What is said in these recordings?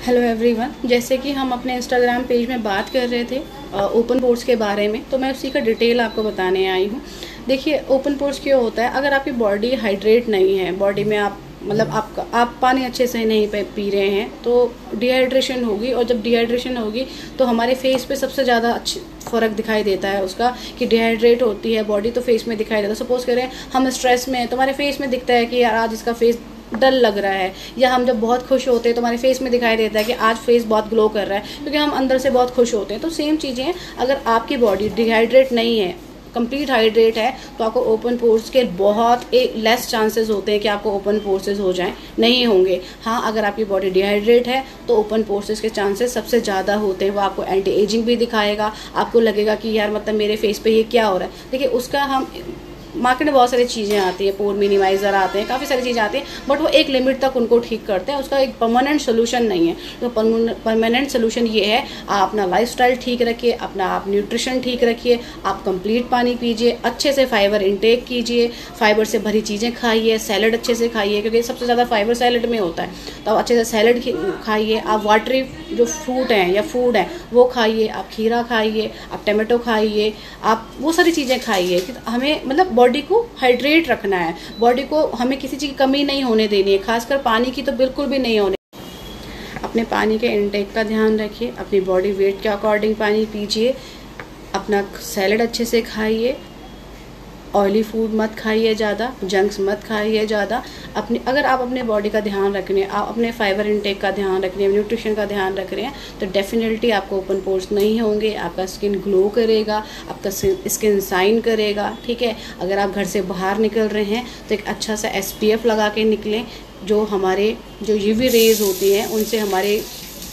Hello everyone, जैसे कि हम अपने इंस्टाग्राम पेज में बात कर रहे थे ओपन पोर्स के बारे में, तो मैं उसी का डिटेल आपको बताने आई हूँ। देखिए, ओपन पोर्स क्यों होता है? अगर आपकी बॉडी हाइड्रेट नहीं है, बॉडी में आप आप पानी अच्छे से नहीं पी रहे हैं तो डिहाइड्रेशन होगी, और जब डिहाइड्रेशन होगी तो हमारे फेस पे सबसे ज़्यादा अच्छी फ़र्क दिखाई देता है उसका कि डिहाइड्रेट होती है बॉडी तो फेस में दिखाई देता है। सपोज़ करें हम स्ट्रेस में हैं तो हमारे फेस में दिखता है कि यार आज इसका फेस डल लग रहा है, या हम जब बहुत खुश होते हैं तो हमारे फेस में दिखाई देता है कि आज फेस बहुत ग्लो कर रहा है, क्योंकि हम अंदर से बहुत खुश होते हैं। तो सेम चीज़ें हैं, अगर आपकी बॉडी डिहाइड्रेट नहीं है, कंप्लीट हाइड्रेट है, तो आपको ओपन पोर्स के बहुत लेस चांसेस होते हैं कि आपको ओपन पोर्सेस हो जाएं, नहीं होंगे। हाँ, अगर आपकी बॉडी डिहाइड्रेट है तो ओपन पोर्सेस के चांसेस सबसे ज़्यादा होते हैं। वो आपको एंटी एजिंग भी दिखाएगा, आपको लगेगा कि यार मतलब मेरे फेस पे ये क्या हो रहा है। देखिए, उसका हम मार्केट में बहुत सारी चीज़ें आती है, पोर मिनिमाइज़र आते हैं, काफ़ी सारी चीज़ें आती हैं, बट वो एक लिमिट तक उनको ठीक करते हैं। उसका एक परमानेंट सोल्यूशन नहीं है। तो परमानेंट सोल्यूशन ये है, आप अपना लाइफस्टाइल ठीक रखिए, अपना आप न्यूट्रिशन ठीक रखिए, आप कंप्लीट पानी पीजिए, अच्छे से फाइबर इंटेक कीजिए, फाइबर से भरी चीज़ें खाइए, सैलड अच्छे से खाइए क्योंकि सबसे ज़्यादा फाइबर सैलड में होता है। तो आप अच्छे से सैलड खाइए, आप वाटरी जो फ्रूट हैं या फूड है वो खाइए, आप खीरा खाइए, आप टमाटो खाइए, आप वो सारी चीज़ें खाइए। हमें मतलब बॉडी को हाइड्रेट रखना है, बॉडी को हमें किसी चीज़ की कमी नहीं होने देनी है, खासकर पानी की तो बिल्कुल भी नहीं होने। अपने पानी के इनटेक का ध्यान रखिए, अपनी बॉडी वेट के अकॉर्डिंग पानी पीजिए, अपना सैलड अच्छे से खाइए, ऑयली फूड मत खाइए ज़्यादा, जंक्स मत खाइए ज़्यादा। अगर आप अपने बॉडी का ध्यान रख रहे हैं, आप अपने फाइबर इंटेक का ध्यान रख रहे हैं, न्यूट्रिशन का ध्यान रख रहे हैं, तो डेफिनेटली आपको ओपन पोर्स नहीं होंगे, आपका स्किन ग्लो करेगा, आपका स्किन शाइन करेगा। ठीक है, अगर आप घर से बाहर निकल रहे हैं तो एक अच्छा सा SPF लगा के निकलें, जो हमारे जो UV रेज होती हैं उनसे हमारे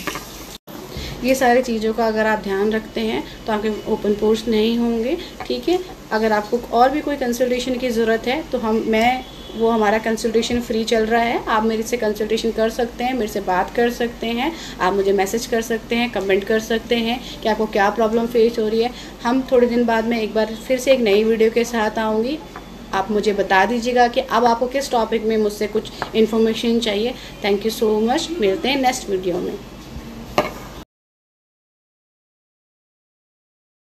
ये सारी चीज़ों का अगर आप ध्यान रखते हैं तो आपके ओपन पोर्स नहीं होंगे। ठीक है, अगर आपको और भी कोई कंसल्टेशन की ज़रूरत है तो वो हमारा कंसल्टेशन फ्री चल रहा है, आप मेरे से कंसल्टेशन कर सकते हैं, मेरे से बात कर सकते हैं, आप मुझे मैसेज कर सकते हैं, कमेंट कर सकते हैं कि आपको क्या प्रॉब्लम फेस हो रही है। हम थोड़े दिन बाद में एक बार फिर से एक नई वीडियो के साथ आऊँगी। आप मुझे बता दीजिएगा कि अब आपको किस टॉपिक में मुझसे कुछ इन्फॉर्मेशन चाहिए। थैंक यू सो मच, मिलते हैं नेक्स्ट वीडियो में।